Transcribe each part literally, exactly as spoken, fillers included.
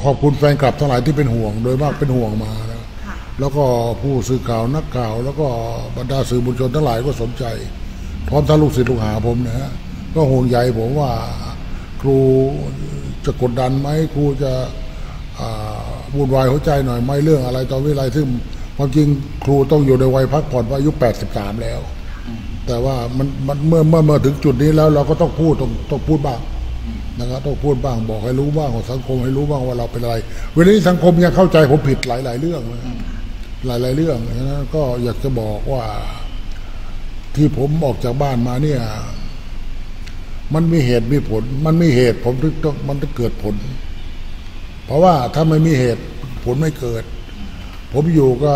ขอบคุณแฟนคลับทั้งหลายที่เป็นห่วงโดยมากเป็นห่วงมานะแล้วก็ผู้สื่อข่าวนักข่าวแล้วก็บรรดาสื่อมวลชนทั้งหลายก็สนใจพร้อมทั้งลูกศิษย์ลูกหาผมนะฮะก็ห่วงใยผมว่าครูจะกดดันไหมครูจะวุ่นวายหัวใจหน่อยไหมเรื่องอะไรตอนวิไลซึ่งความจริงครูต้องอยู่ในวัยพักผ่อนอายุแปดสิบสามแล้วแต่ว่ามันมันเมื่อเมื่อมาถึงจุดนี้แล้วเราก็ต้องพูดต้องต้องพูดบ้างนะครับต้องพูดบ้างบอกให้รู้บ้างของสังคมให้รู้บ้างว่าเราเป็นอะไรเวลานี้สังคมยังเข้าใจผมผิดหลายๆเรื่องหลายๆเรื่องนะก็อยากจะบอกว่าที่ผมออกจากบ้านมาเนี่ยมันมีเหตุมีผลมันมีเหตุผมถึงต้องมันจะเกิดผลเพราะว่าถ้าไม่มีเหตุผลไม่เกิดผมอยู่กับ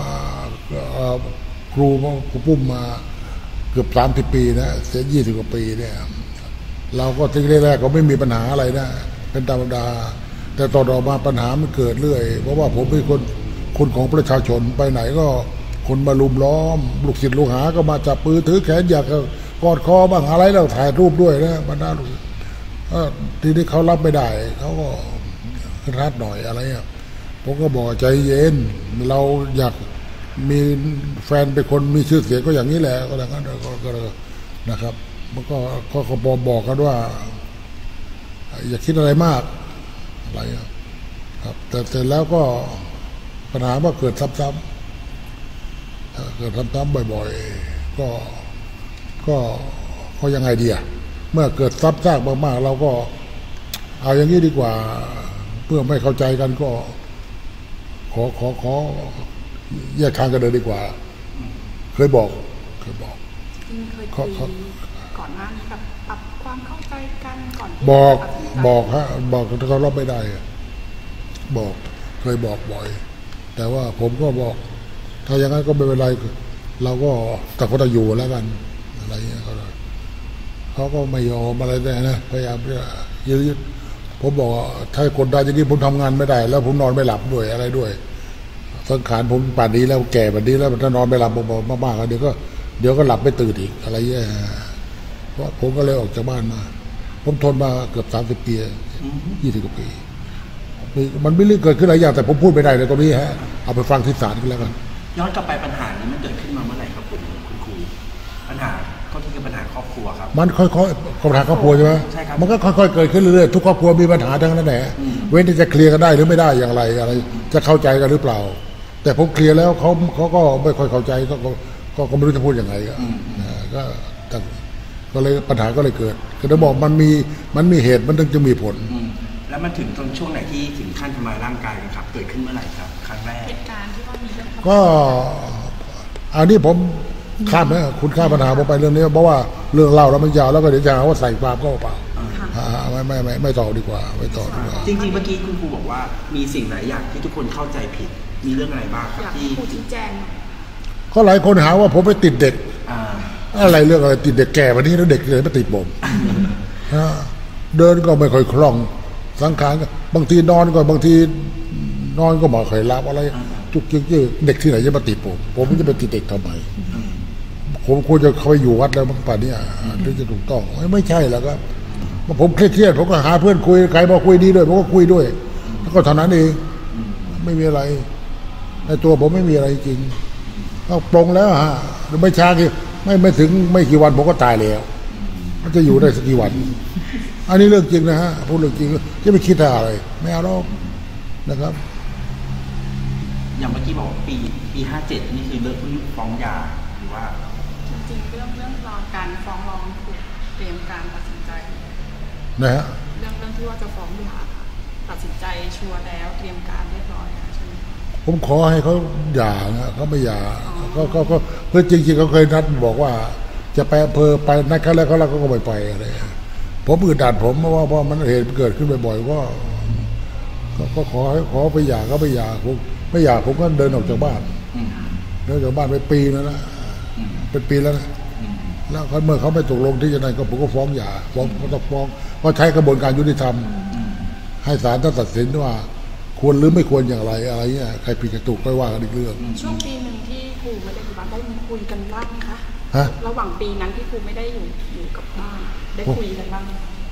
ครูครูปุ้มมาเกือบสามสิบปีนะเสียยี่สิบกว่าปีเนี่ยเราก็ทีแรกๆก็ไม่มีปัญหาอะไรนะเป็นธรรมดาแต่ต่อต่อมาปัญหามันเกิดเรื่อยเพราะว่าผมเป็นคนคนของประชาชนไปไหนก็คนมาลุมล้อมลูกศิษย์ลูกหาก็มาจับปืนถือแขนอยากกอดคอบ้างอะไรแล้วถ่ายรูปด้วยนะบรรดาลูกทีนี้เขารับไม่ได้เขาก็รัดหน่อยอะไรอ่ะผมก็บอกใจเย็นเราอยากมีแฟนเป็นคนมีชื่อเสียงก็อย่างนี้แหละก็แล้วกันก็นะครับมันก็เขาบอกบอกกันว่าอย่าคิดอะไรมากอะไรครับแต่เสร็จแล้วก็ปัญหาว่าเกิดซ้ำๆเกิดซ้ำๆบ่อยๆก็ก็ก็ยังไงดีอ่ะเมื่อเกิดซ้ำซากมากๆเราก็เอาอย่างนี้ดีกว่าเพื่อไม่เข้าใจกันก็ขอขอขอแยกทางกันเลยดีกว่าเคยบอกเคยบอกเคยคุยก่อนหน้านี้แบบปรับความเข้าใจกันก่อนบอกบอกฮะบอกถ้าเขารับไม่ได้บอกเคยบอกบ่อยแต่ว่าผมก็บอกถ้าอย่างนั้นก็ไม่เป็นไรเราก็แต่ก็ต้องอยู่แล้วกันอะไรเงี้ยเขาเขาก็ไม่ยอมอะไรแต่นะพยายามจะยืดผมบอกถ้ากดดันอย่างนี้ผมทำงานไม่ได้แล้วผมนอนไม่หลับด้วยอะไรด้วยสังขารผมป่านนี้แล้วแก่แบบนี้แล้วถ้านอนไม่หลับมากๆเดี๋ยวก็เดี๋ยวก็หลับไม่ตื่นอีกอะไรเงี้ยเพราะผมก็เลยออกจากบ้านมาผมทนมาเกือบสามสิบปียี่สิบกว่าปีมันไม่เรื่องเกิดขึ้นหลายอย่างแต่ผมพูดไม่ได้ในตรงนี้ฮะเอาไปฟังที่ศาลกันแล้วกันย้อนกลับไปปัญหานี้มันเกิดขึ้นมาเมื่อไหร่ครับคุณคุณครูปัญหาก็คือปัญหาครอบครัวครับมันค่อยๆปัญหาครอบครัวใช่ไหมใช่ครับมันก็ค่อยๆเกิดขึ้นเรื่อยๆทุกครอบครัวมีปัญหาทั้งนั้นแหละเว้นที่จะเคลียร์กันได้หรือไม่ได้อย่างไรอะไรจะเข้าใจกันหรือเปล่าแต่ผมเคลียร์แล้วเขาเขาก็ไม่ค่อยเข้าใจก็ก็ก็ไม่รู้จะพูดยังไงก็ก็ก็เลยปัญหาก็เลยเกิดคือจะบอกมันมีมันมีเหตุมันถึงจะมีผลแล้วมันถึงตอนช่วงไหนที่ถึงขั้นทำลายร่างกายกันครับเกิดขึ้นเมื่อไหร่ครับครั้งแรกเหตุการณ์ที่ว่ามีเรื่องก็อันนี้ผมข้ามนะคุณข้ามปัญหาผมไปเรื่องนี้เพราะว่าเรื่องเล่าแล้วมันยาวแล้วก็เดี๋ยวจะหาว่าใส่ความก็เปล่าไม่ไม่ไม่ไม่ต่อดีกว่าไม่ต่อดีกว่าจริงๆเมื่อกี้คุณครูบอกว่ามีสิ่งหลายอย่างที่ทุกคนเข้าใจผิดมีเรื่องอะไรบ้างครับที่ครูชี้แจงก็หลายคนหาว่าผมไปติดเด็กอะไรเรื่องอะไรติดเด็กแก่วันนี้แล้วเด็กเลยไม่ติดผมเดินก็ไม่ค่อยคล่องสังขารบางทีนอนก็บางทีนอนก็ไม่ค่อยหลับอะไรจุกจิกเด็กที่ไหนจะมาติดผมผมจะไปติดเด็กทำไมผมควรจะเข้าไปอยู่วัดแล้วบางป่านนี้ถึงจะถูกต้องไม่ใช่แล้วครับผมเครียดผมก็หาเพื่อนคุยใครมาคุยดีด้วยผมก็คุยด้วยแล้วก็เท่านั้นเองไม่มีอะไรในตัวผมไม่มีอะไรจริงเอาปรงแล้วฮะไม่ช้ากี่ไม่ไม่ถึงไม่กี่วันผมก็ตายแล้วมันจะอยู่ได้สักกี่วันอันนี้เรื่องจริงนะฮะพูดเรื่องจริงจะไม่คิดอะไรไม่เอาหรอกนะครับอย่างเมื่อกี้บอกปีปีห้าเจ็ดนี่คือเรื่องฟ้องหย่าหรือว่าจริงๆเรื่องเรื่องรองการฟ้องร้องถูกเตรียมการตัดสินใจนะฮะเรื่องเรื่องที่ว่าจะฟ้องหย่าตัดสินใจชัวร์แล้วเตรียมการเรียบร้อยใช่ไหมผมขอให้เขาหย่านะเขาไม่หย่าเขาเขาเขาเพื่อจริงๆเขาเคยนัดบอกว่าจะไปอำเภอไปนัดเขาแล้วเขาแล้วก็ไม่ไปอะไรผมอึดอัดผมเพราะว่าเพราะมันเหตุเกิดขึ้นบ่อยๆก็ก็ขอให้ขอไปหย่าก็ไปหย่าผมไม่หย่าผมก็เดินออกจากบ้านเดินจากบ้านไปปีแล้วนะเป็นปีแล้วนะแล้วเมื่อเขาไม่ตกลงที่จะไหนก็ผมก็ฟ้องหย่าฟ้องก็ต้องฟ้องก็ใช้กระบวนการยุติธรรมให้ศาลตัดสินว่าควรหรือไม่ควรอย่างไรอะไรเงี้ยใครผิดใครถูกก็ว่ากันอีกเรื่องช่วงปีหนึ่งที่ครูไม่ได้อยู่บ้านได้คุยกันบ้างคะฮะระหว่างปีนั้นที่ครูไม่ได้อยู่อยู่กับบ้านได้คุยกันบ้าง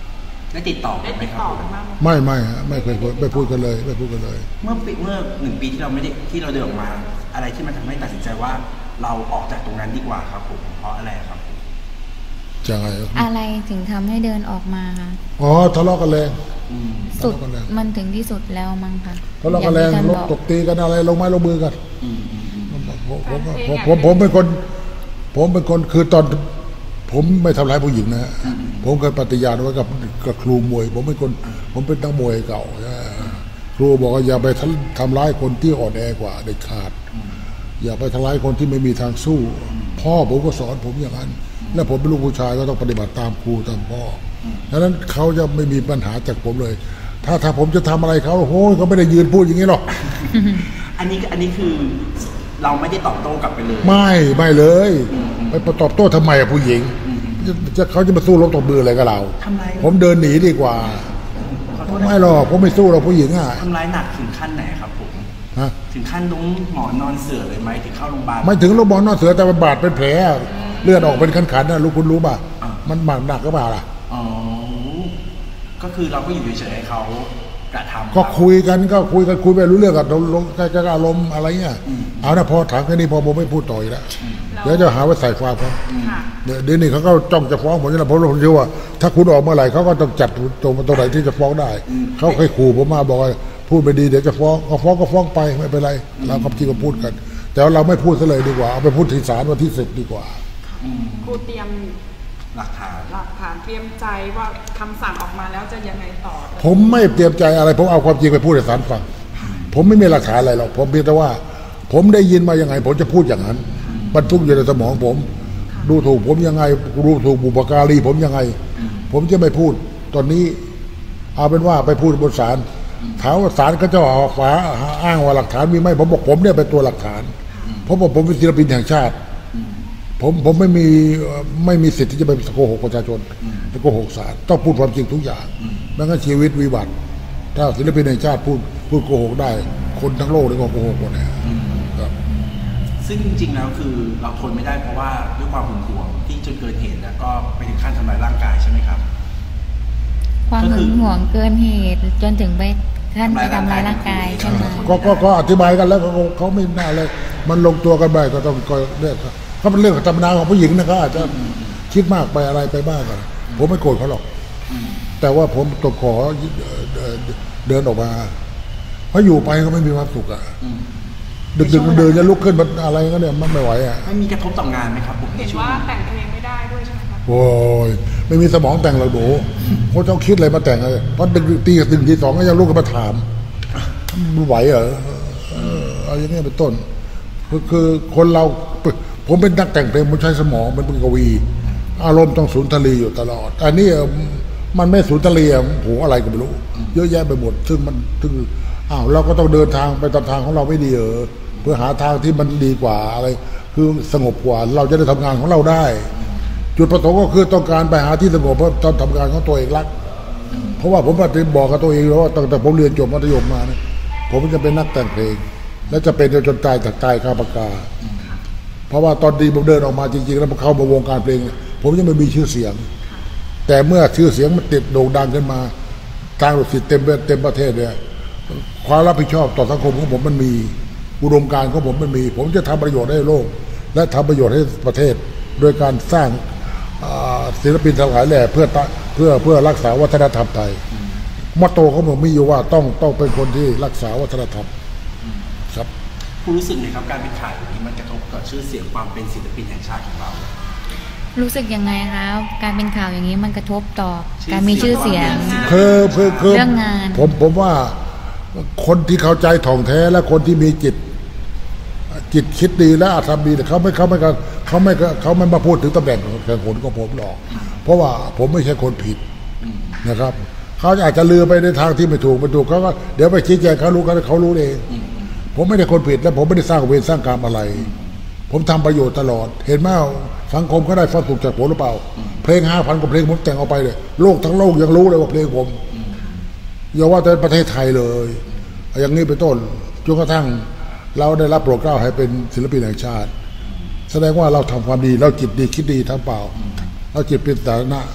ได้ติดต่อกัได้นไหมติดครับต่อกันบ้างไหมไม่ไม่ฮะไม่เคยพูดไม่พูดกันเลยไม่พูดกันเลยเมื่อปีเมื่อหนึ่งปีที่เราไม่ได้ที่เราเดินออกมา อะไรที่มันทำให้ตัดสินใจว่าเราออกจากตรงนั้นดีกว่าครับผมเพราะอะไรครับผมจะไงอะไรถึงทำให้เดินออกมาคะอ๋อทะเลาะกันแรงอืมสุดทะเลาะกันแรงมันถึงที่สุดแล้วมั้งคะทะเลาะกันแรงอย่าลที่บท่านตบอกตีกันอะไรลงไม้ลงมือกันอืมอืมอืมผมผมผมผมผมเป็นคน ผมเป็นคนคือตอน ผมไม่ทำร้ายผู้หญิงนะฮะผมเคยปฏิญาณไว้กับกับครูมวย ผมเป็นคน ผมเป็นนักมวยเก่านะครูบอกว่าอย่าไปทำทำร้ายคนที่อ่อนแอกว่าเด็ดขาด อย่าไปทำร้ายคนที่ไม่มีทางสู้ พ่อผมก็สอนผมอย่างนั้น และผมเป็นลูกผู้ชายก็ต้องปฏิบัติตามครูตามพ่อดังนั้นเขาจะไม่มีปัญหาจากผมเลย ถ้าถ้าผมจะทำอะไรเขาโอ้โหเขาไม่ได้ยืนพูดอย่างนี้หรอกอันนี้อันนี้คือเราไม่ได้ตอบโต้กลับไปเลยไม่ไม่เลยไปตอบโต้ทำไมอะผู้หญิงจะจะเขาจะมาสู้รบตบมืออะไรกับเราทำไรผมเดินหนีดีกว่าขอโทษนะไม่หรอกผมไม่สู้เราผู้หญิงอ่ะทำร้ายหนักถึงขั้นไหนครับผมฮะถึงขั้นต้องหมอนอนเสือเลยไหมถึงเข้าโรงพยาบาลไม่ถึงลูกบอลนอกเสือแต่มันบาดเป็นแผลเลือดออกเป็นขันๆนะลูกคุณรู้ป่ะมันหนักหนักก็บ่าล่ะอ๋อก็คือเราก็อยู่เฉยๆให้เขากระทำก็คุยกันก็คุยกันคุยไปรู้เรื่องกันลงใจอารมณ์อะไรเงี้ยเอานะพอถามแค่นี้พอผมไม่พูดต่ออีกแล้วเดี๋ยวจะหาว่าใส่ความเขาค่ะเดี๋ยวเดี๋ยวนี้เขาก็จ้องจะฟ้องผมนี่แหละเพราะผมเชื่อว่าถ้าคุณออกเมื่อไหร่เขาก็ต้องจัดตรงตรงไหนที่จะฟ้องได้เขาเคยขู่ผมมาบอกว่าพูดไปดีเดี๋ยวจะฟ้องก็ฟ้องก็ฟ้องไปไม่เป็นไรเราความจริงก็พูดกัน แต่ว่าเราไม่พูดซะเลยดีกว่าเอาไปพูดที่ศาลวันที่สิบดีกว่าครูเตรียมหลักฐานหลักฐานเตรียมใจว่าคำสั่งออกมาแล้วจะยังไงต่อผมไม่เตรียมใจอะไรผมเอาความจริงไปพูดให้ศาลฟังผมไม่มีหลักฐานอะไรหรอกผมเพียงแต่ว่า ผมได้ยินมายังไง ผมจะพูดอย่างนั้นบรรทุกอยู่ในสมองผม ดูถูกผมยังไงดูถูกบุปการีผมยังไง ผมจะไม่พูดตอนนี้ เอาเป็นว่าไปพูดบนศาลถามว่าศาลก็จะเอาฝาอ้างว่าหลักฐานมีไหมผมบอกผมเนี่ยเป็นตัวหลักฐานเพราะว่าผมเป็นศิลปินแห่งชาติ ผมผมไม่มีไม่มีสิทธิ์ที่จะไปโกหกประชาชนไปโกหกศาลต้องพูดความจริงทุกอย่างไม่งั้นชีวิตวิบัติถ้าศิลปินแห่งชาติพูดพูดโกหกได้ คนทั้งโลกเลยก็โกหกหมดนะครับซึ่งจริงๆแล้วคือเราทนไม่ได้เพราะว่าด้วยความหึงหวงที่จนเกินเหตุแล้วก็ไปถึงขั้นทำร้ายร่างกายใช่ไหมครับความก็หึคืองหวงเกินเหตุจนถึงไปขั้นไปทำร้ายร่างกายใช่ไหมก็ก็ก็อธิบายกันแล้วเขาเขาไม่น่าเลย มันลงตัวกันไปก็ต้องก็เรื่องก็เป็นเรื่องธรรมดาของผู้หญิงนะครับอาจจะคิดมากไปอะไรไปบ้างกันผมไม่โกรธเขาหรอกแต่ว่าผมต้องขอเดินออกมาเพราะอยู่ไปก็ไม่มีความสุขอ่ะดึกดึกเดินจะลุกขึ้นมันอะไรก็เนี่ยมันไม่ไหวอ่ะไม่มีกระทบต่องานไหมครับผมเห็นว่าแต่งเพลงไม่ได้ด้วยใช่ไหมคะโอ้ยไม่มีสมองแต่งหรอกหนูเขาต้องคิดอะไรมาแต่งเลยเพราะดึกตีหนึ่งทีสองก็ยังลุกขึ้นมาถามมันไหวเหรอเออเอาอย่างเงี้ยเป็นต้นคือคือคนเราผมเป็นนักแต่งเพลงผมใช้สมองเป็นกวี อารมณ์ต้องสุนทรีอยู่ตลอดอันนี้มันไม่สุนทรีอ่ะโหอะไรก็ไม่รู้เยอะแยะไปหมดซึ่งมันซึ่งอ้าวเราก็ต้องเดินทางไปตามทางของเราไม่ดีเออเพื่อหาทางที่มันดีกว่าอะไรคือสงบกว่าเราจะได้ทำงานของเราได้ จุดประสงค์ก็คือต้องการไปหาที่สงบเพื่อทำงานของตัวเองรักเพราะว่าผมบอกกับตัวเองแล้วว่าตั้งแต่ผมเรียนจบมัธยมมาเนี่ยผมจะเป็นนักแต่งเพลงและจะเป็นจนตายจากตายข้าปากกาเพราะว่าตอนที่ผมเดินออกมาจริงๆแล้วผมเข้ามาวงการเพลงผมยังไม่มีชื่อเสียงแต่เมื่อชื่อเสียงมันติดโด่งดังขึ้นมาทางลูกศิษย์เต็มเต็มประเทศเนี่ยความรับผิดชอบต่อสังคมของผมมันมีอุดมการณ์ของผมมันมีผมจะทำประโยชน์ให้โลกและทำประโยชน์ให้ประเทศโดยการสร้างศิลปินทั้งหลายแหล่เพื่อเพื่อเพื่อรักษาวัฒนธรรมไทยมอตโต้ของผมมีอยู่ว่าต้องต้องเป็นคนที่รักษาวัฒนธรรมครับคุณรู้สึกไงครับการเป็นข่าวอย่างนี้มันกระทบกับชื่อเสียงความเป็นศิลปินแห่งชาติของเรารู้สึกยังไงคะการเป็นข่าวอย่างนี้มันกระทบต่อการมีชื่อเสียงคือคือคือเรื่องงานผมผมว่าคนที่เข้าใจถ่องแท้และคนที่มีจิตจิตคิดดีและอาธรรมดีเขาไม่เขาไม่เขาไม่เขาไม่มาพูดถึงตำแหน่งแข่งผลของผมหรอกเพราะว่าผมไม่ใช่คนผิดนะครับเขาอาจจะลือไปในทางที่ไม่ถูกไม่ถูกเขาก็เดี๋ยวไปชี้แจงเขารู้กันเขารู้เองผมไม่ได้คนผิดและผมไม่ได้สร้างเวรสร้างกรรมอะไรผมทำประโยชน์ตลอดเห็นไหมสังคมเขาได้ความสุขจากผมหรือเปล่าเพลงห้าพันกว่าเพลงผมแต่งออกไปเลยโลกทั้งโลกยังรู้เลยว่าเพลงผมอย่าว่าแต่ประเทศไทยเลยอย่างนี้เป็นต้นจนกระทั่งเราได้รับโปรดเกล้าให้เป็นศิลปินแห่งชาติแสดงว่าเราทำความดีเราจิตดีคิดดีทั้งเปล่าเราจิตเป็นสาธารณะ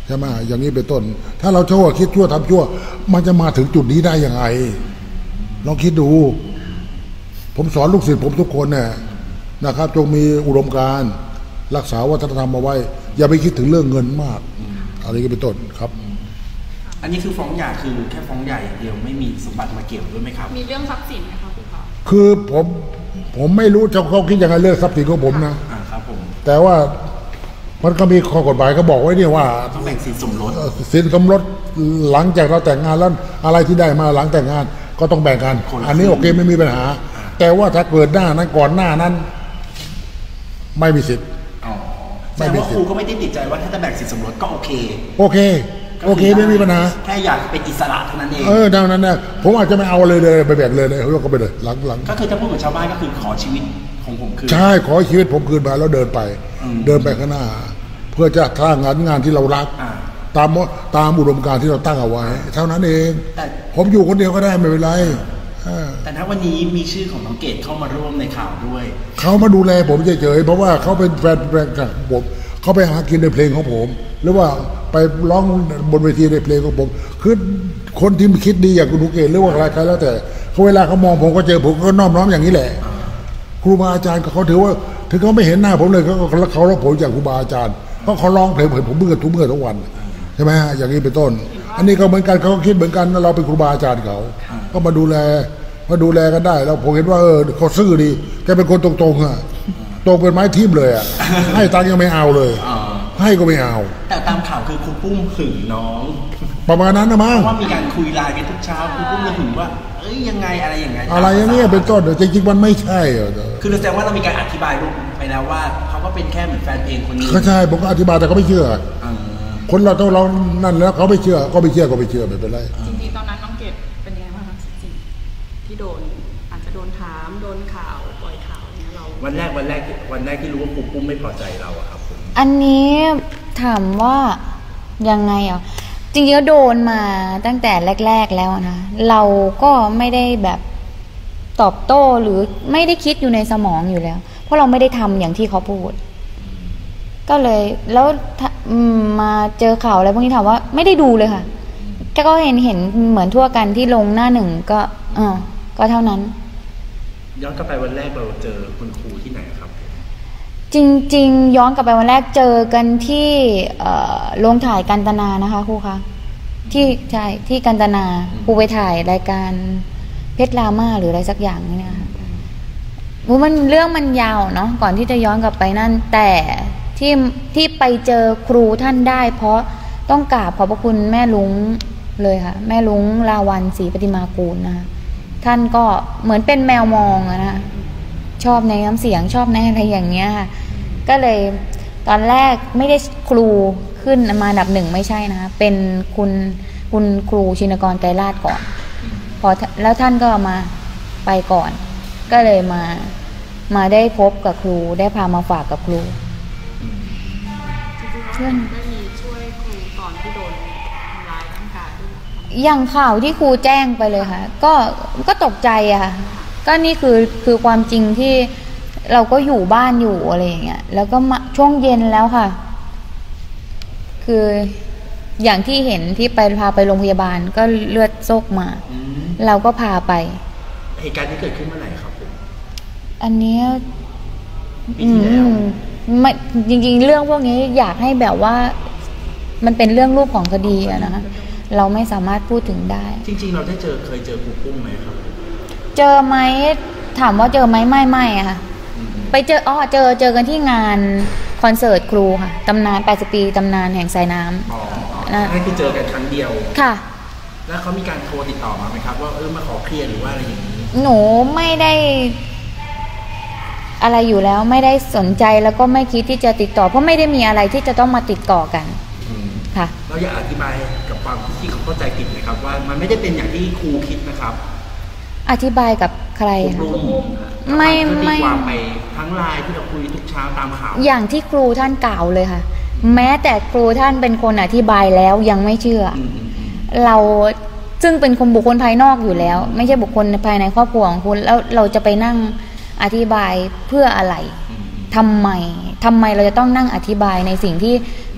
ใช่ไหมอย่างนี้เป็นต้นถ้าเราชั่วคิดชั่วทำชั่วมันจะมาถึงจุดนี้ได้ยังไงลองคิดดูผมสอนลูกศิษย์ผมทุกคนเนี่ยนะครับจงมีอุดมการณ์รักษาวัฒนธรรมเอาไว้อย่าไปคิดถึงเรื่องเงินมากอะไรก็เป็นต้นครับอันนี้คือฟ้องหย่าคือแค่ฟ้องหย่าอย่างเดียวไม่มีสมบัติมาเกี่ยวด้วยไหมครับมีเรื่องทรัพย์สินไหมครับคุณพ่อคือผมผมไม่รู้เขาเขาคิดยังไงเรื่องทรัพย์สินของผมนะอ่าครับผมแต่ว่ามันก็มีข้อกฎหมายเขาบอกไว้เนี่ยว่าต้องแบ่งสินสมรสสินสมรสหลังจากเราแต่งงานแล้วอะไรที่ได้มาหลังแต่งงานก็ต้องแบ่งกันอันนี้โอเคไม่มีปัญหาแต่ว่าถ้าเกิดหน้านั้นก่อนหน้านั้นไม่มีสิทธิ์แต่ว่าครูก็ไม่ได้ติดใจว่าถ้าจะแบ่งสินสมรสก็โอเคโอเคโอเคไม่มีปัญหาแค่อยากเป็นอิสระเท่านั้นเองเออเท่านั้นนะผมอาจจะไม่เอาเลยเลยไปแบ่งเลยเลยเขาก็ไปเลยหลังหลังก็คือถ้าพูดกับชาวบ้านก็คือขอชีวิตของผมคืนใช่ขอชีวิตผมคืนมาแล้วเดินไปเดินไปข้างหน้าเพื่อจะสร้างงานงานที่เรารักตามตามอุดมการณ์ที่เราตั้งเอาไว้เท่านั้นเองผมอยู่คนเดียวก็ได้ไม่เป็นไรแต่ถ้าวันนี้มีชื่อของน้องเกดเข้ามาร่วมในข่าวด้วยเขามาดูแลผมเฉยๆเพราะว่าเขาเป็นแฟนแฟนกับผมเขาไปหากินในเพลงของผมหรือว่าไปร้องบนเวทีในเพลงของผมคือคนที่คิดดีอย่างคุณนุเกศหรือว่าอะไรใครแล้วแต่เขาเวลาเขามองผมก็เจอผมก็น้อมน้อมอย่างนี้แหละครูบาอาจารย์เขาถือว่าถึงเขาไม่เห็นหน้าผมเลยเขาเขารับผมจากครูบาอาจารย์เพราะเขาร้องเพลงผมเมื่อทุกเมื่อทุกวันใช่ไหมฮะอย่างนี้เป็นต้นอันนี้ก็เหมือนกันเขาคิดเหมือนกันเราเป็นครูบาอาจารย์เขาก็มาดูแลมาดูแลกันได้แล้วผมเห็นว่าเออเขาซื่อดีแกเป็นคนตรงๆอะตรงเป็นไม้ทิ่มเลยอ่ะให้ตังยังไม่เอาเลยให้ก็ไม่เอาแต่ตามข่าวคือครูปุ้มหึงน้องประมาณนั้นนะมั้งเพราะว่ามีการคุยไลน์กันทุกเช้าครูปุ้มเลยหึงว่าเอ้ยยังไงอะไรอย่างไงอะไรอย่างเงี้ยเป็นต้นจริงๆมันไม่ใช่เหรอคือแสดงว่าเรามีการอธิบายไปแล้วว่าเขาก็เป็นแค่เหมือนแฟนเพลงคนนี้ก็ใช่ผมก็อธิบายแต่เขาไม่เชื่อคนเราต้องเรานั่นแล้วเขาไม่เชื่อก็ไม่เชื่อก็ไม่เชื่อไม่เป็นไรจริงๆตอนนั้นน้องเกดเป็นยังไงบ้างครับจริงที่โดนอาจจะโดนถามโดนข่าวปล่อยข่าวเนี่ยเราวันแรกวันแรกวันแรกที่รู้ว่าครูปุ้มไม่พอใจเราอะครับอันนี้ถามว่ายังไงอ่ะจริงๆโดนมาตั้งแต่แรกๆแล้วนะเราก็ไม่ได้แบบตอบโต้หรือไม่ได้คิดอยู่ในสมองอยู่แล้วเพราะเราไม่ได้ทำอย่างที่เขาพูดก็เลยแล้วมาเจอข่าวอะไรพวกนี้ถามว่าไม่ได้ดูเลยค่ะแค่ก็เห็นเห็นเหมือนทั่วกันที่ลงหน้าหนึ่งก็เออก็เท่านั้นย้อนกลับไปวันแรกเราเจอคุณครูที่ไหนครับจริงๆย้อนกลับไปวันแรกเจอกันที่โรงถ่ายกันตนานะคะครูคะที่ใช่ที่กันตนาครูไปถ่ายรายการเพชรรามาหรืออะไรสักอย่างนี่นะคะมันเรื่องมันยาวเนาะก่อนที่จะย้อนกลับไปนั่นแต่ที่ที่ไปเจอครูท่านได้เพราะต้องกราบขอบพระคุณแม่ลุงเลยค่ะแม่ลุงลาวันศรีปฏิมากูลนะคะท่านก็เหมือนเป็นแมวมองอะนะชอบในน้ำเสียงชอบในอะไรอย่างเงี้ยค่ะก็เลยตอนแรกไม่ได้ครูขึ้นมาอันดับหนึ่งไม่ใช่นะคะเป็นคุณคุณครูชินกรไกรราชก่อนพอแล้วท่านก็มาไปก่อนก็เลยมามาได้พบกับครูได้พามาฝากกับครูเพื่อนได้มีช่วยครูตอนที่โดนทำร้ายร่างกายด้วยอย่างข่าวที่ครูแจ้งไปเลยค่ะก็ก็ตกใจอะค่ะก็นี่คือคือความจริงที่เราก็อยู่บ้านอยู่อะไรอย่างเงี้ยแล้วก็มาช่วงเย็นแล้วค่ะคืออย่างที่เห็นที่ไปพาไปโรงพยาบาลก็เลือดโซกมาเราก็พาไปเหตุการณ์ที่เกิดขึ้นเมื่อไหร่ครับผมอันนี้อืมไม่จริงๆเรื่องพวกนี้อยากให้แบบว่ามันเป็นเรื่องรูปของคดีอะนะคะเราไม่สามารถพูดถึงได้จริงๆเราได้เจอเคยเจอครูปุ้มไหมครับเจอไหมถามว่าเจอไหมไม่ไม่อะค่ะไปเจออ๋อเจอเจอกันที่งานคอนเสิร์ตครูค่ะตำนานแปดสิบปีตำนานแห่งสายน้ำอ๋อนั่นคือเจอกันครั้งเดียวค่ะแล้วเขามีการโทรติดต่อมาไหมครับว่าเออมาขอเคลียร์หรือว่าอะไรอย่างนี้หนูไม่ได้อะไรอยู่แล้วไม่ได้สนใจแล้วก็ไม่คิดที่จะติดต่อเพราะไม่ได้มีอะไรที่จะต้องมาติดต่อกันค่ะเราอยากอธิบายกับความที่เขาเข้าใจผิดนะครับว่ามันไม่ได้เป็นอย่างที่ครูคิดนะครับอธิบายกับใครไม่ไม่ความไปทั้งไลน์ที่เราคุยทุกเช้าตามข่าวอย่างที่ครูท่านกล่าวเลยค่ะแม้แต่ครูท่านเป็นคนอธิบายแล้วยังไม่เชื่อเราซึ่งเป็นคนบุคคลภายนอกอยู่แล้วไม่ใช่บุคคลภายในครอบครัวของคุณแล้วเราจะไปนั่งอธิบายเพื่ออะไรทำไมทำไมเราจะต้องนั่งอธิบายในสิ่งที่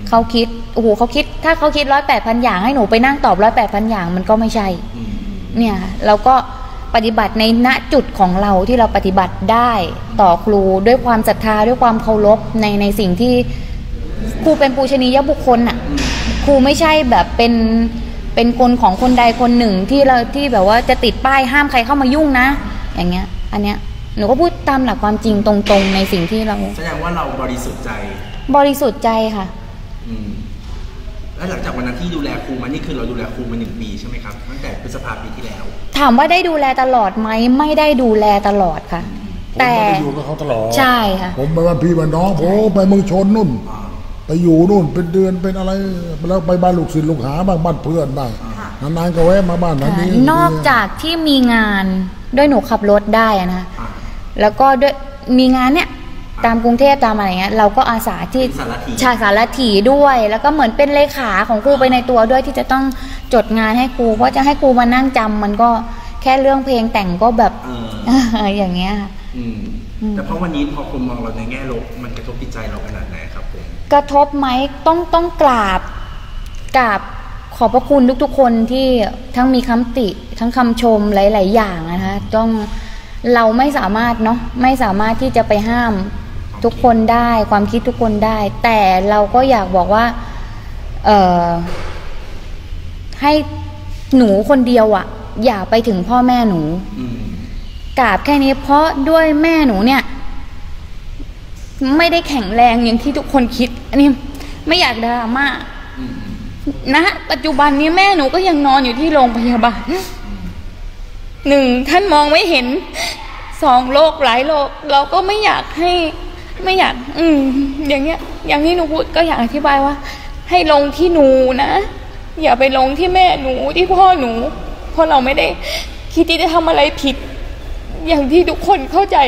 เขาคิดโอ้โหเขาคิดถ้าเขาคิดร้อยแปดพันอย่างให้หนูไปนั่งตอบร้อยแปดพันอย่างมันก็ไม่ใช่อืมเนี่ยเราก็ปฏิบัติในณจุดของเราที่เราปฏิบัติได้ต่อครูด้วยความศรัทธาด้วยความเคารพในในสิ่งที่ครูเป็นปูชนียบุคคลน่ะครูไม่ใช่แบบเป็นเป็นคนของคนใดคนหนึ่งที่เราที่แบบว่าจะติดป้ายห้ามใครเข้ามายุ่งนะอย่างเงี้ยอันเนี้ยหนูก็พูดตามหลักความจริงตรงๆในสิ่งที่เราแสดงว่าเราบริสุทธิ์ใจบริสุทธิ์ใจค่ะอืมแล้วหลังจากวันนั้นที่ดูแลครูมานี่คือเราดูแลครูมาหนึ่งปีใช่ไหมครับตั้งแต่พฤษภาปีที่แล้วถามว่าได้ดูแลตลอดไหมไม่ได้ดูแลตลอดค่ะแต่ผมไปอยู่กับเขาตลอดใช่ค่ะผมไปบ้านพี่บ้านน้องผมไปเมืองชนนู่นไปอยู่นู่นเป็นเดือนเป็นอะไรแล้วไปบ้านลูกศิษย์ลูกหาบ้างบ้านเพื่อนบ้างนานๆก็แวะมาบ้านนั้นนี้นอกจากที่มีงานด้วยหนูขับรถได้นะแล้วก็ด้วยมีงานเนี่ยตามกรุงเทพตามอะไรเงี้ยเราก็อาสาที่ชาสารถีด้วยแล้วก็เหมือนเป็นเลขาของครูไปในตัวด้วยที่จะต้องจดงานให้ครูเพราะจะให้ครูมานั่งจำมันก็แค่เรื่องเพลงแต่งก็แบบอย่างเงี้ยแต่เพราะวันนี้พอคนมองเราในแง่ลบมันกระทบจิตใจเราขนาดไหนครับผมกระทบไหมต้องต้องกราบกราบขอบพระคุณทุกๆคนที่ทั้งมีคำติทั้งคำชมหลายๆอย่างนะคะต้องเราไม่สามารถเนาะไม่สามารถที่จะไปห้ามทุกคนได้ความคิดทุกคนได้แต่เราก็อยากบอกว่าเอ่อให้หนูคนเดียวอ่ะอย่าไปถึงพ่อแม่หนูกราบแค่นี้เพราะด้วยแม่หนูเนี่ยไม่ได้แข็งแรงอย่างที่ทุกคนคิดอันนี้ไม่อยากดราม่านะปัจจุบันนี้แม่หนูก็ยังนอนอยู่ที่โรงพยาบาลหนึ่งท่านมองไม่เห็นสองโรคหลายโรคเราก็ไม่อยากให้ไม่อยากอืมอย่างเงี้ยอย่างที่หนูพูดก็อยากอธิบายว่าให้ลงที่หนูนะอย่าไปลงที่แม่หนูที่พ่อหนูเพราะเราไม่ได้คิดที่จะทำอะไรผิดอย่างที่ทุกคนเข้าใจ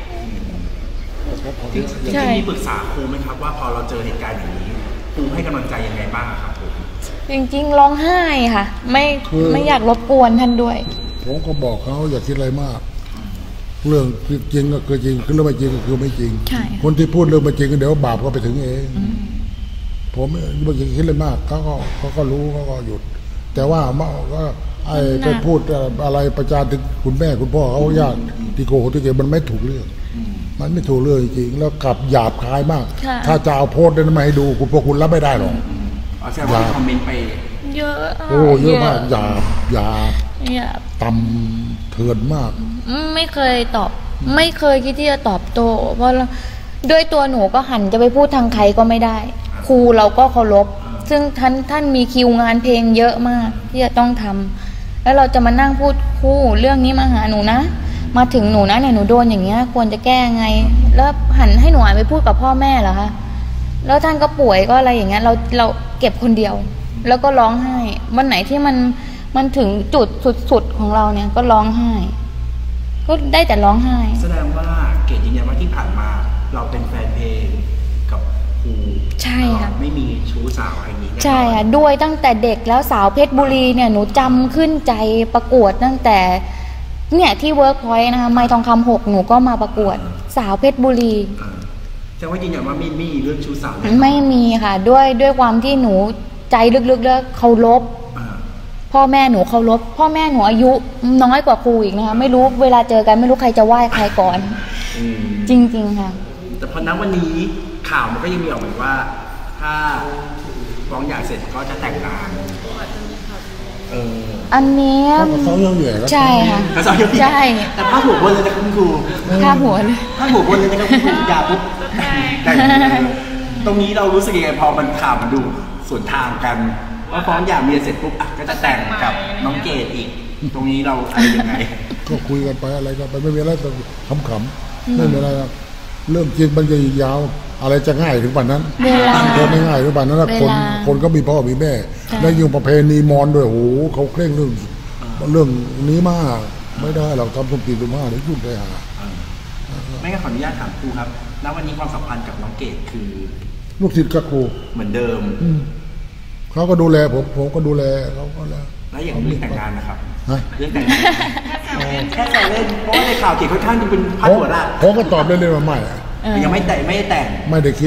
จริงๆมีปรึกษาครูไหมครับว่าพอเราเจอเหตุการณ์อย่างนี้ครูให้กำลังใจยังไงบ้างครับผมจริงๆร้องไห้ค่ะไม่ไม่อยากรบกวนท่านด้วยผมก็บอกเขาอย่าคิดอะไรมากเรื่องจริงก็คือจริงคือเรื่องไม่จริงก็คือไม่จริงคนที่พูดเรื่องไม่จริงเดี๋ยวบาปก็ไปถึงเองผมไม่คิดอะไรมากเขาก็เขาก็รู้เขาก็หยุดแต่ว่าก็ไอ้ไปพูดอะไรประจานถึงคุณแม่คุณพ่อเขาญาติที่โกหกที่เกิดมันไม่ถูกเรื่องมันไม่ถูกเรื่องจริงแล้วกลับหยาบคายมากถ้าจะเอาโพสต์นั้นมาให้ดูคุณพวกคุณรับไม่ได้หรอกหยาบคอมเมนต์ไปเยอะโอ้เยอะมากหยาบหยาบต่ำเถื่อนมากไม่เคยตอบไม่เคยคิดที่จะตอบโต้เพราะด้วยตัวหนูก็หันจะไปพูดทางใครก็ไม่ได้ครูเราก็เคารพซึ่งท่านท่านมีคิวงานเพลงเยอะมากที่จะต้องทำแล้วเราจะมานั่งพูดครูเรื่องนี้มาหาหนูนะมาถึงหนูนะเนี่ยหนูโดนอย่างเงี้ยควรจะแก้ไงแล้วหันให้หนูหันไปพูดกับพ่อแม่เหรอคะแล้วท่านก็ป่วยก็อะไรอย่างเงี้ยเราเราเก็บคนเดียวแล้วก็ร้องไห้วันไหนที่มันมันถึงจุดสุดๆของเราเนี่ยก็ร้องไห้ก็ได้แต่ร้องไห้แสดงว่าเกดยืนยันว่าที่ผ่านมาเราเป็นแฟนเพลงกับครูใช่ค่ะไม่มีชู้สาวอะไรนี้ใช่ค่ะด้วยตั้งแต่เด็กแล้วสาวเพชรบุรีเนี่ยหนูจำขึ้นใจประกวดตั้งแต่เนี่ยที่เวิร์กพอยต์นะคะไมค์ทองคำหกหนูก็มาประกวดสาวเพชรบุรีแต่ว่ายืนยันว่าไม่มีเรื่องชู้สาวไม่มีค่ะด้วยด้วยความที่หนูใจลึกๆแล้วเคารพพ่อแม่หนูเคารพพ่อแม่หนูอายุน้อยกว่าครูอีกนะคะไม่รู้เวลาเจอกันไม่รู้ใครจะไหว้ใครก่อนจริงๆค่ะแต่พอณวันนี้ข่าวมันก็ยังมีออกมาว่าถ้าฟ้องหย่าเสร็จก็จะแต่งงานเอออันนี้เขาเยอะใหญ่ใช่ค่ะใช่แต่ภาพหัวบนเลยนะคุณครูภาพหัวเลยภาพหัวบนเลยนะครับคุณครูหย่าปุ๊บแต่ตรงนี้เรารู้สึกยังไงพอมันข่าวมันดูส่วนทางกันว่าฟ้องหย่าเมียเสร็จปุ๊บอ่ะก็จะแต่งกับน้องเกดอีกตรงนี้เราอะไรยังไงก็คุยกันไปอะไรกันไปไม่มีอะไรต้องขำๆไม่มีอะไรเรื่องจริงมันจะยาวอะไรจะง่ายถึงป่านนั้นคนไม่ง่ายถึงป่านนั้นคนคนก็มีพ่อมีแม่แล้วยิ่งประเพณีมอญด้วยโอ้โหเขาเคร่งเรื่องเรื่องนี้มากไม่ได้เราทำสมตีสมมาหรือยุ่งไปหาไม่งั้นขออนุญาตถามครูครับแล้ววันนี้ความสัมพันธ์กับน้องเกดคือลูกศิษย์กับครูเหมือนเดิมเขาก็ดูแลผมผมก็ดูแลเขาก็แล้วแล้วอย่างเรื่องแต่งงานนะครับเรื่องแต่งงานแค่แซวเล่นเพราะว่าในข่าวเกี่ยวกับท่านจะเป็นพัดหัวละผมก็ตอบเล่นๆมาใหม่ยังไม่แต่งไม่ได้แต่งไม่ได้คิด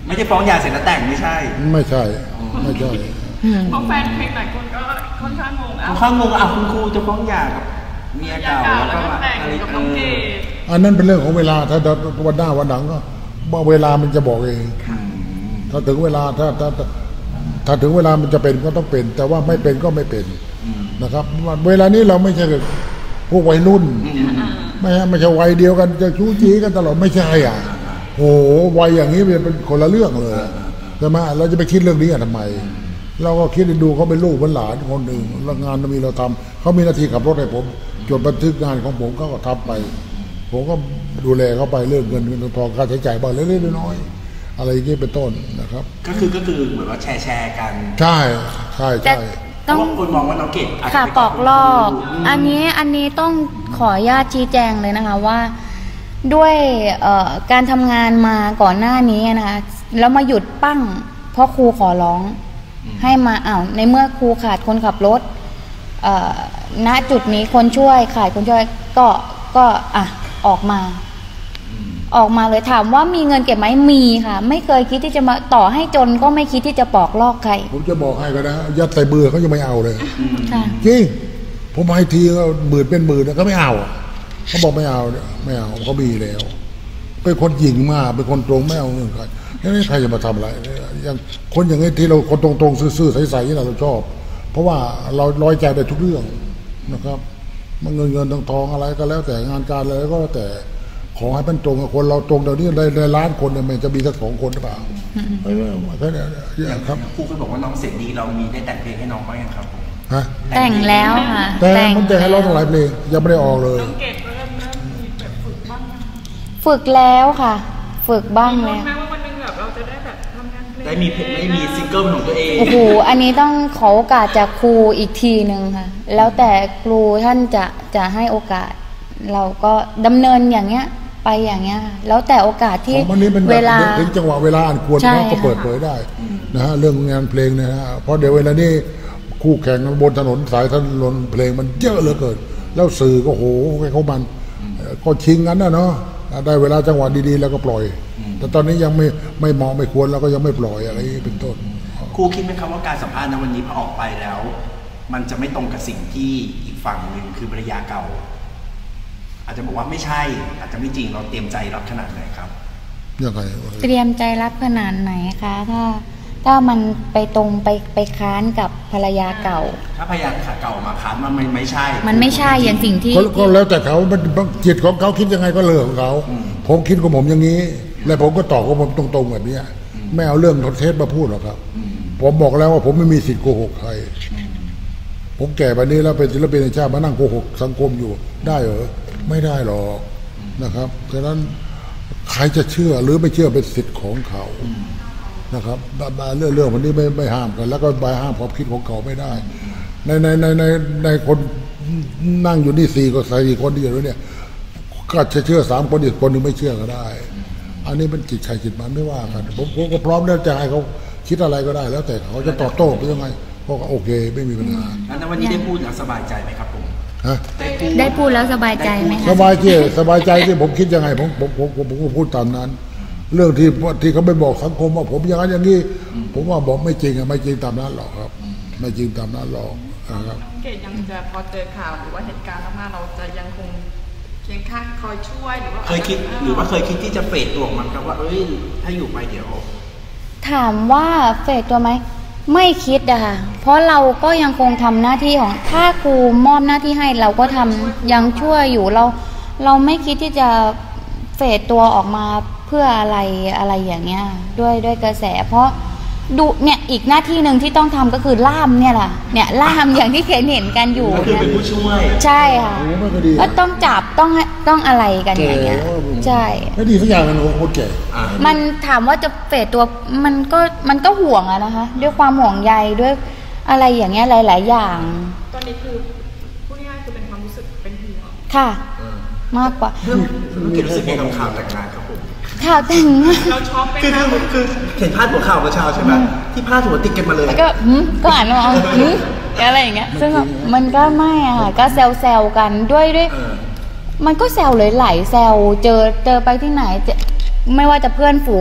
ไม่ใช่ฟ้องหย่าเสร็จแล้วแต่งไม่ใช่ไม่ใช่ไม่ใช่เพราะแฟนเพลงหลายคนก็ค่อนข้างงงค่อนข้างงงอ่ะคุณครูจะฟ้องหย่ากับเมียเก่าแล้วก็มาแต่งกับน้องเกดอันนั้นเป็นเรื่องของเวลาถ้าวันหน้าวันหลังก็เวลามันจะบอกเองถ้าถึงเวลาถ้าถ้าถ้าถึงเวลามันจะเป็นก็ต้องเป็น แต่ว่าไม่เป็นก็ไม่เป็นนะครับเวลานี้เราไม่ใช่พวกวัยรุ่นไม่ใช่ไม่ใช่วัยเดียวกันจะชู้จี้กันตลอดไม่ใช่อ่ะโอ้วัยอย่างนี้เป็นคนละเรื่องเลยใช่ไหมเราจะไปคิดเรื่องนี้ทำไมเราก็คิดดูเขาเป็นลูกเป็นหลานคนหนึ่งแล้วงานมีเราทำเขามีหน้าที่ขับรถให้ผมจดบันทึกงานของผมเขาก็ทำไปผมก็ดูแลเขาไปเรื่องเงินเงินทองค่าใช้จ่ายบ้างเล็กๆน้อยๆอะไรอย่างนี้เป็นต้นนะครับก็คือก็คือเหมือนว่าแชร์แชร์กันใช่ใช่ใช่ต้องคนมองว่าน้องเกดค่ะปอกลอกอันนี้อันนี้ต้องขออนุญาตชี้แจงเลยนะคะว่าด้วยการทำงานมาก่อนหน้านี้นะคะแล้วมาหยุดปั้งเพราะครูขอร้องให้มาอ้าวในเมื่อครูขาดคนขับรถณจุดนี้คนช่วยขาดคนช่วยก็ก็อ่ะออกมาออกมาเลยถามว่ามีเงินเก็บไหมมีค่ะไม่เคยคิดที่จะมาต่อให้จนก็ไม่คิดที่จะปอกลอกใครผมจะบอกให้ก็นะยัดใส่เบื่อเขายังไม่เอาเลยจริงผมให้ทีก็หมื่นเป็นหมื่นก็ไม่เอาเขาบอกไม่เอาไม่เอาเขามีแล้วเป็นคนหญิงมากเป็นคนตรงไม่เอาเงินใครนี่ใครจะมาทำอะไรอย่างคนอย่างนี้ที่เราคนตรงๆซื่อๆใสๆนี่เราชอบเพราะว่าเราร้อยใจไปทุกเรื่องนะครับมันเงินเงินทองทองอะไรก็แล้วแต่งานการอะไรก็แล้วแต่ขอให้มันตรงกับคนเราตรงเดี๋ยวนี้ในล้านคนเนี่ยมันจะมีสักสองคนหรือเปล่าไม่ไม่แค่นี้ครับครูเคยบอกว่าน้องเสร็จดีเรามีได้แต่งเพลงให้น้องบ้างยังครับฮะแต่งแล้วค่ะแต่มันแต่งให้ร้องหลายเพลงยังไม่ได้ออกเลยน้องเกดเริ่มเริ่มมีแบบฝึกบ้างฝึกแล้วค่ะฝึกบ้างแล้วแม้ว่าวันนึงแบบเราจะได้แบบทำงานเพลงได้มีเพลงไม่มีซิงเกิลของตัวเองโอ้โหอันนี้ต้องขอโอกาสจากครูอีกทีหนึ่งค่ะแล้วแต่ครูท่านจะจะให้โอกาสเราก็ดำเนินอย่างเงี้ยไปอย่างเงี้ยแล้วแต่โอกาสที่เวลาถึงจังหวะเวลาอันควรเขาก็เปิดเผยได้นะฮะเรื่องงานเพลงเนี่ยนะเพราะเดี๋ยวเวลานี้คู่แข่งบนถนนสายถนนเพลงมันเยอะเหลือเกินแล้วสื่อก็โหเขามันก็ชิงกันนะเนาะได้เวลาจังหวะดีๆแล้วก็ปล่อยแต่ตอนนี้ยังไม่ไม่เหมาะไม่ควรแล้วก็ยังไม่ปล่อยอะไรเป็นต้นครูคิดไหมครับว่าการสัมภาษณ์ในวันนี้พอออกไปแล้วมันจะไม่ตรงกับสิ่งที่อีกฝั่งหนึ่งคือภรรยาเก่าอาจจะบอกว่าไม่ใช่อาจจะไม่จริงเราเตรียมใจรับขนาดไหนครับยังไงเตรียมใจรับขนาดไหนคะถ้าถ้ามันไปตรงไปไปค้านกับภรรยาเก่าถ้าภรรยาเก่ามาค้านมันไม่ใช่มันไม่ใช่อย่างสิ่งที่ก็แล้วแต่เขาจิตของเขาคิดยังไงก็เรื่องของเขาผมคิดของผมอย่างนี้และผมก็ตอบของผมตรงๆแบบนี้ไม่เอาเรื่องเท็จมาพูดหรอกครับผมบอกแล้วว่าผมไม่มีสิทธิ์โกหกใครผมแก่แบบนี้แล้วเป็นศิลปินแห่งชาติมานั่งโกหกสังคมอยู่ได้เหรอไม่ได้หรอกนะครับฉะนั้นใครจะเชื่อหรือไม่เชื่อเป็นสิทธิ์ของเขานะครับเรื่องเรื่องวันนี้ไม่ไม่ห้ามกันแล้วก็ไปห้ามความคิดของเขาไม่ได้ในในในในในคนนั่งอยู่นี่สี่ก็สี่คนที่อยู่เนี่ยก็จะเชื่อสามคนอีกคนนึงไม่เชื่อก็ได้อันนี้เป็นจิตใครจิตมันไม่ว่ากันผมผมก็พร้อมแล้วจะให้เขาคิดอะไรก็ได้แล้วแต่เขาจะตอบโต้ไปยังไงก็โอเคไม่มีปัญหาแล้ววันนี้ได้พูดแล้วสบายใจไหมครับผมได้พูดแล้วสบายใจไหมคะสบายใจสบายใจที่ผมคิดยังไงผมผมผมผมก็พูดตามนั้นเรื่องที่ที่เขาไปบอกสังคมว่าผมอย่างนั้นอย่างนี้ผมว่าบอกไม่จริงอะไม่จริงตามนั้นหรอกครับไม่จริงตามนั้นหรอกนะครับเกดยังจะพอเจอข่าวหรือว่าเหตุการณ์มากๆเราจะยังคงเคียงข้างคอยช่วยหรือว่าเคยคิดหรือว่าเคยคิดที่จะเฟดตัวมันครับว่าเอ้ยถ้าอยู่ไปเดี๋ยวถามว่าเฟดตัวไหมไม่คิดอะค่ะเพราะเราก็ยังคงทำหน้าที่ของถ้าครูมอบหน้าที่ให้เราก็ทำยังช่วยอยู่เราเราไม่คิดที่จะเฟดตัวออกมาเพื่ออะไรอะไรอย่างเงี้ยด้วยด้วยกระแสเพราะดูเนี่ยอีกหน้าที่หนึ่งที่ต้องทำก็คือล่ามเนี่ยแหละเนี่ยล่ามอย่างที่เคยเห็นกันอยู่ก็คือเป็นผู้ช่วยใช่ค่ะก็ต้องจับต้องต้องอะไรกันอย่างเงี้ยใช่ไม่ดีสักอย่างกันโคตรแก่มันถามว่าจะเฟดตัวมันก็มันก็ห่วงอะนะคะด้วยความห่วงใยด้วยอะไรอย่างเงี้ยหลายๆอย่างตอนนี้คือพูดง่ายๆคือเป็นความรู้สึกเป็นห่วงค่ะมากกว่าเรื่องเกี่ยวกับเรื่องข่าวแต่งงานครับผมข่าวแต่งงานเราช็อกไปคือคือคือเห็นพาดหัวข่าวเมื่อเช้าใช่ไหมที่พาดหัวติดกันมาเลยก็ก็อ่านว่าอะไรอย่างเงี้ยซึ่งมันก็ไม่อะค่ะก็แซวๆกันด้วยด้วยมันก็แซวหลายๆแซวเจอเจอไปที่ไหนไม่ว่าจะเพื่อนฝูง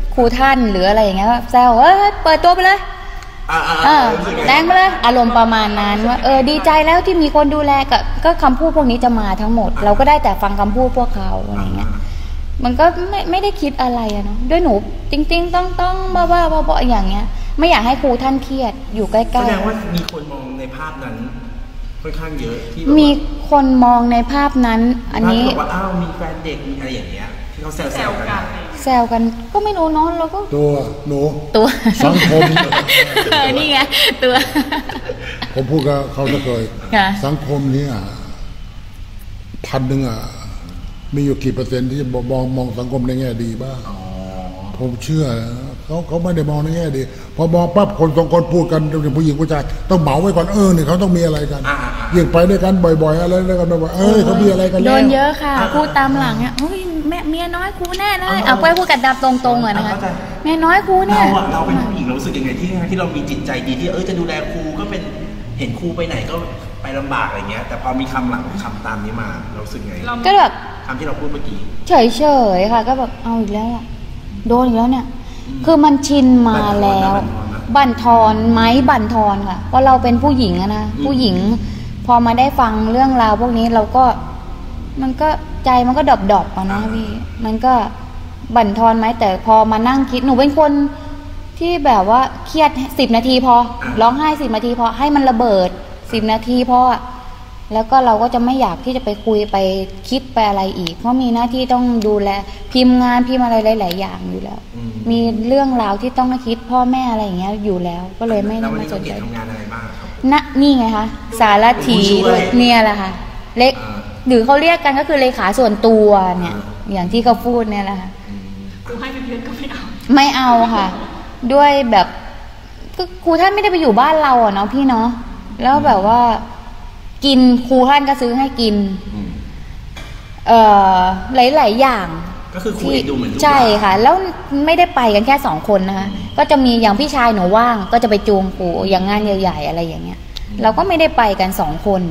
ครูท่านหรืออะไรอย่างเงี้ยแซวเออเปิดตัวไปเลยเออแดงไปเลยอารมณ์ประมาณนั้นว่าเออดีใจแล้วที่มีคนดูแลก็ก็คำพูดพวกนี้จะมาทั้งหมดเราก็ได้แต่ฟังคำพูดพวกเขาอะไรเงี้ยมันก็ไม่ไม่ได้คิดอะไรอะเนาะด้วยหนูจริงๆต้องต้องบ้าบ้าบอๆอย่างเงี้ยไม่อยากให้ครูท่านเครียดอยู่ใกล้ๆแสดงว่ามีคนมองในภาพนั้นค่อนข้างเยอะที่มีคนมองในภาพนั้นอันนี้บอกว่าอ้าวมีแฟนเด็กมีอะไรอย่างเงี้ยที่เขาแซวๆกันแซวกันก็ไม่รู้เนาะเราก็ตัวหนูตัวสังคมนี่ไงตัวผมพูดกับเขาจะเคยสังคมนี้พันหนึ่งอ่ะมีอยู่กี่เปอร์เซ็นต์ที่มองมองสังคมในแง่ดีบ้างผมเชื่อเขาเขาไม่ได้มองในแง่ดีพอมองปั๊บคนสองคนพูดกันเป็นผู้หญิงผู้ชายต้องเหมาไว้ก่อนเออเนี่ยเขาต้องมีอะไรกันยิ่งไปด้วยกันบ่อยๆอะไรด้วยกันบ่อยๆเออเขามีอะไรกันโดนเยอะค่ะพูดตามหลังเนี่ยเฮ้ยแม่เมียน้อยครูแน่เลยเอาไปพูดกันตามตรงๆอ่ะนะคะเมียน้อยครูเนี่ยเราเราเป็นผู้หญิงเรารู้สึกยังไงที่ที่เรามีจิตใจดีที่เออจะดูแลครูก็เป็นเห็นครูไปไหนก็ไปลำบากอะไรเงี้ยแต่พอมีคำหลังคำตามนี้มาเราสึกไงก็แบบคำที่เราพูดเมื่อกี้เฉยๆค่ะก็แบบเอาอีกแล้วอ่ะโดนอีกแล้วเนี่ยคือมันชินมาแล้วบั่นทอนไหมบั่นทอนค่ะเพราะเราเป็นผู้หญิงอะนะผู้หญิงพอมาได้ฟังเรื่องราวพวกนี้เราก็มันก็ใจมันก็ดอบดอบอะนะพี่มันก็บั่นทอนไหมแต่พอมานั่งคิดหนูเป็นคนที่แบบว่าเครียดสิบนาทีพอร้องไห้สิบนาทีพอให้มันระเบิดสิบนาทีพอแล้วก็เราก็จะไม่อยากที่จะไปคุยไปคิดไปอะไรอีกเพราะมีหน้าที่ต้องดูแลพิมพ์งานพิมพ์อะไรหลายๆอย่างอยู่แล้วมีเรื่องราวที่ต้องคิดพ่อแม่อะไรอย่างเงี้ยอยู่แล้วก็เลยไม่ได้มาสนใจทำงานอะไรบ้างครับณนี่ไงคะสารถีเนี่ยแหละค่ะเล็กหรือเขาเรียกกันก็คือเลขาส่วนตัวเนี่ยอย่างที่เขาพูดเนี่ยแหละค่ะครูให้เป็นเพื่อนก็ไม่เอาไม่เอาค่ะด้วยแบบครูท่านไม่ได้ไปอยู่บ้านเราอะเนาะพี่เนาะแล้วแบบว่ากินครูท่านก็ซื้อให้กินเอ่อหลายๆอย่างก็คือครูเองดูเหมือนใช่ค่ะแล้วไม่ได้ไปกันแค่สองคนนะคะก็จะมีอย่างพี่ชายหนูว่างก็จะไปจูงครูอย่างงานใหญ่ๆอะไรอย่างเงี้ยเราก็ไม่ได้ไปกันสองคน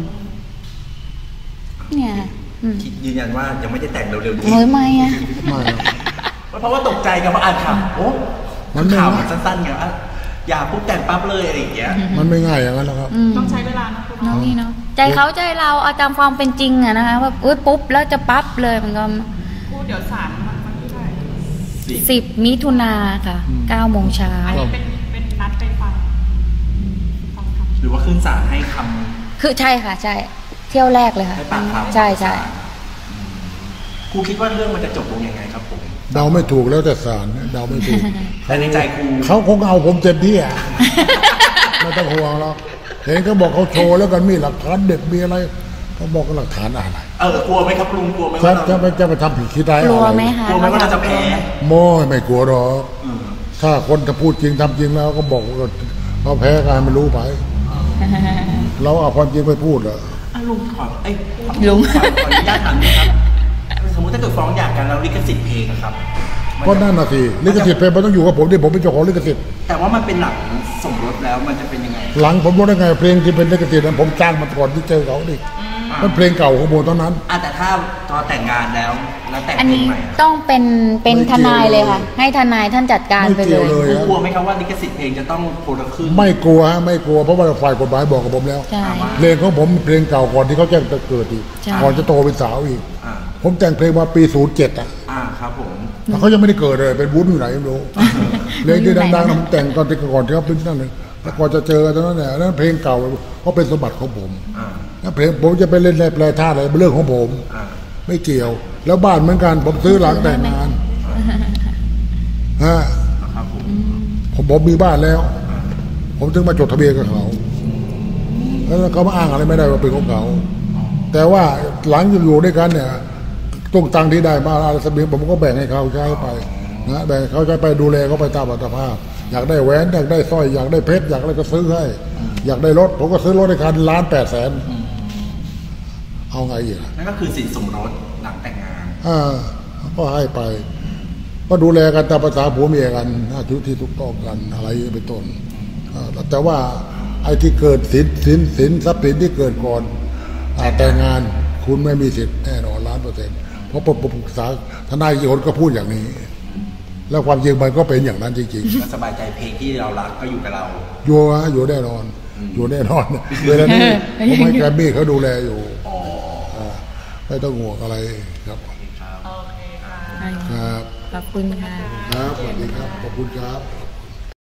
เนี่ยยืนยันว่ายังไม่ได้แต่งเร็วๆนี้ไม่ไม่อะเพราะว่าตกใจกับว่าอ่านข่าวโอ้ข่าวมันสั้นๆไงอย่าปุ๊บแต่งปั๊บเลยอะไรอย่างเงี้ยมันไม่ง่ายอย่างนั้นหรอกครับต้องใช้เวลานะคุณน้องนี่เนาะใจเขาใจเราเอาตามความเป็นจริงอะนะคะว่าอุ้ยปุ๊บแล้วจะปั๊บเลยมันก็พูดเดี๋ยวศาลมันที่เท่าไหร่สิบมิถุนาค่ะเก้าโมงเช้าเป็นเป็นนัดไปฟังหรือว่าขึ้นศาลให้คำคือใช่ค่ะใช่เที่ยวแรกเลยค่ะใช่ใช่ครูคิดว่าเรื่องมันจะจบลงยังไงครับผมเดาไม่ถูกแล้วแต่ศาลเดาไม่ถูกแต่ในใจครูเขาคงเอาผมเต็มที่อ่ะไม่ต้องห่วงหรอกเห็นเขาบอกเขาโชว์แล้วกันมีหลักฐานเด็ดมีอะไรเขาบอกหลักฐานอะไรเออกลัวไหมครับลุงกลัวไหมว่าจะไปจะไปทำผิดคิดได้กลัวไหมคะกลัวไหมว่าเราจะแพ้โม่ไม่กลัวหรอกถ้าคนจะพูดจริงทำจริงแล้วก็บอกเขาแพ้กันไม่รู้ไปเราเอาความจริงไปพูดเหรอลุงขอไอ้ลุงขออนุญาตถามนะครับสมมติถ้าเกิดฟ้องหย่ากันแล้วลิขสิทธิ์เพลงครับก็นั่นน่ะสิลิขสิทธิ์เพลงมันต้องอยู่กับผมที่ผมเป็นเจ้าของลิขสิทธิ์แต่ว่ามันเป็นหลังสมรสแล้วมันจะเป็นยังไงหลังผมรู้ได้ไงเพลงที่เป็นลิขสิทธิ์นั้นผมจ้างมันก่อนที่เจอเขาดิมันเพลงเก่าของผมตอนนั้นอ่ะแต่ถ้าตอนแต่งงานแล้วแล้วแต่งอันนี้ต้องเป็นเป็นทนายเลยค่ะให้ทนายท่านจัดการไปเลยกลัวไหมครับว่าลิขสิทธิ์เพลงจะต้องโคนละครึ่งไม่กลัวไม่กลัวเพราะว่าฝ่ายกฎหมายบอกกับผมแล้วเพลงของผมเพลงเก่าก่อนที่เขาแจ้งจะเกิดอีกก่อนจะโตเป็นสาวอีกผมแต่งเพลงมาปีศูนย์เจ็ดอ่ะอ่าครับผมเขายังไม่ได้เกิดเลยเป็นวุ้นอยู่ไหนไม่รู้เพลงที่ดังๆผมแต่งตอนที่ก่อนที่เขาเป็นนั่นเลยแล้วก่อนจะเจอตอนนั้นเนี่ยนั่นเพลงเก่าเขาเป็นสมบัติของผมแล้วเพลงผมจะไปเล่นแร่แปลธาตุอะไรเป็นเรื่องของผมไม่เกี่ยวแล้วบ้านเหมือนกันผมซื้อหลังแต่งงานฮะผมผมมีบ้านแล้วผมถึงมาจดทะเบียนกับเขาแล้วเขามาอ้างอะไรไม่ได้ว่าเป็นของเขาแต่ว่าหลังอยู่ด้วยกันเนี่ยต้องตังที่ได้มาอะไรสักนิดผมก็แบ่งให้เขาใช้ไปนะแบ่งเขาใช้ไปดูแลเขาไปตามอัตภาพอยากได้แหวนอยากได้สร้อยอยากได้เพชรอยากอะไรก็ซื้อให้อยากได้รถผมก็ซื้อรถในคันล้านแปดแสนเอาไงอีกนั่นก็คือสินสมรสหลังแต่งงานอ่าก็ให้ไปก็ดูแลกันตามภาษาผัวเมียกันชีวิตที่ถูกต้องกันอะไรเป็นต้นแต่ว่าไอ้ที่เกิดสินสินสินทรัพย์สินที่เกิดก่อนแต่งงานคุณไม่มีสิทธิ์แน่นอนล้านเปอร์เซ็นต์เพราะผมปรึกษาทนายกี่คนก็พูดอย่างนี้แล้วความจริงมันก็เป็นอย่างนั้นจริงก็สบายใจเพลงที่เรารักก็อยู่กับเราๆอยู่ฮะอยู่แน่นอน อยู่แน่นอนเวลานี้ผมให้แกรมมี่เขาดูแลอยู่าไม่ต้องห่วงอะไรครับโอเคค่ะครับขอบคุณค่ะครับสวัสดีครับขอบคุณครับ